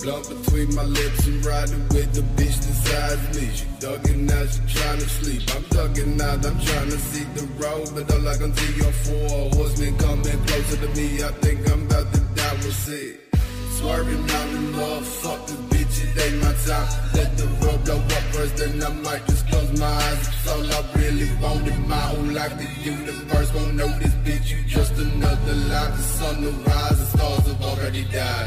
Blunt between my lips and riding with the bitch the size me. She dugging out, she tryna sleep. I'm dugging out, I'm tryna see the road, but all I can see are four horsemen coming closer to me. I think I'm about to die, we'll see. Swerving on the motherfuckers, bitch, it ain't my time. Let the road blow up first, then I might just close my eyes. It's all I really wanted, my whole life. The universe won't know this, bitch, you just another lie. The sun will rise, the stars have already died.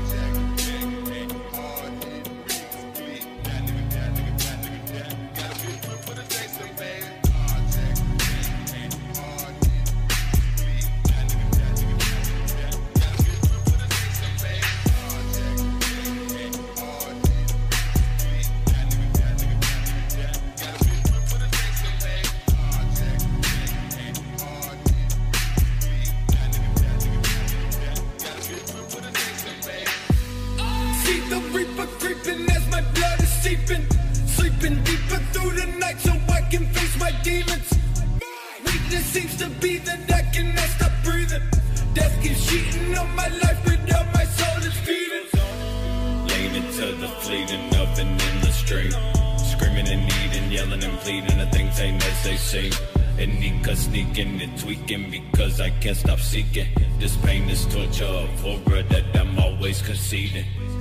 Sleeping deeper through the night so I can face my demons. Weakness seems to be that I cannot stop breathing. Death keeps cheating on my life without my soul is feeding. Laying into the fleeting, nothing in the street. Screaming and needing, yelling and pleading, the things ain't as they seem. And Nika sneaking and tweaking because I can't stop seeking. This pain is torture of horror that I'm always conceding.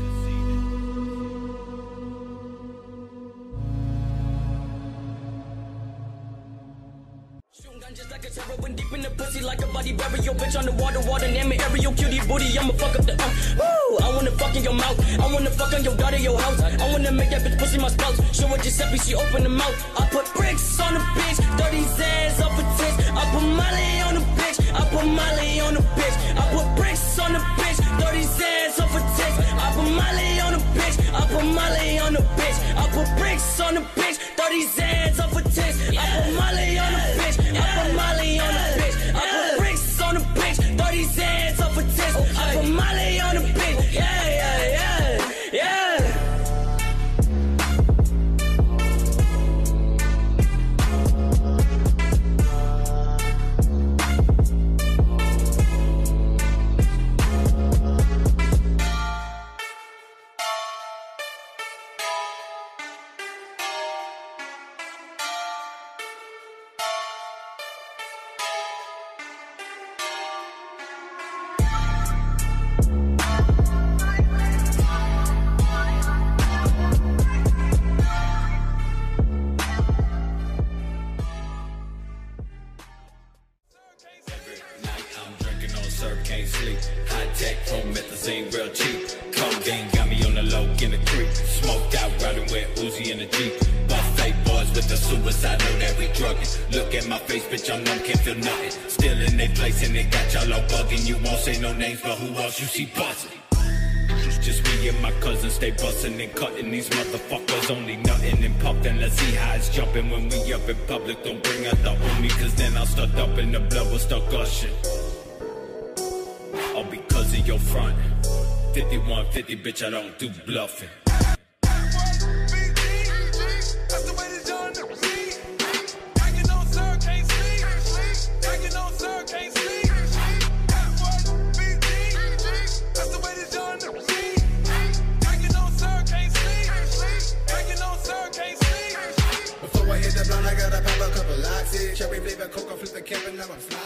Just like a terror deep in the pussy, like a body burial. Bitch on the water, name it aerial cutie booty. I'ma fuck up the woo. I wanna fuck in your mouth. I wanna fuck on your daughter, your house. I wanna make that bitch pussy my spouse. Show her Giuseppe, she open the mouth. I put bricks on the bitch, dirty ass off a tits. I put Molly on the bitch, I put Molly on the bitch. I put bricks on the bitch, dirty ass off a tits. I put Molly on the bitch, I put Molly on the bitch. I put bricks on the bitch, dirty ass off a tits. I put Molly on the bitch, I put Molly on the bitch. I put bricks on the bitch, dirty ass off a tits. I put Molly on the bitch, yeah, yeah, yeah, yeah. Can't sleep. High tech, promethazine, real cheap. Codeine got me on the low in the creek. Smoked out, riding with Uzi in the Jeep. Buffet boys with the suicide, know that we drugging. Look at my face, bitch, I'm numb, can't feel nothing. Still in they place and they got y'all all bugging. You won't say no names, but who else you see buzzing? Just me and my cousins stay busting and cutting these motherfuckers. Only nothing and puffing. Let's see how it's jumping when we up in public. Don't bring out the homie, cause then I'll start dumping. The blood will start gushing. All because of your front. 5150, bitch, I don't do bluffing. Before I hit the blunt, I gotta pop a couple lots. Cherry flavor, coca, flip the cap, and now I'm flying.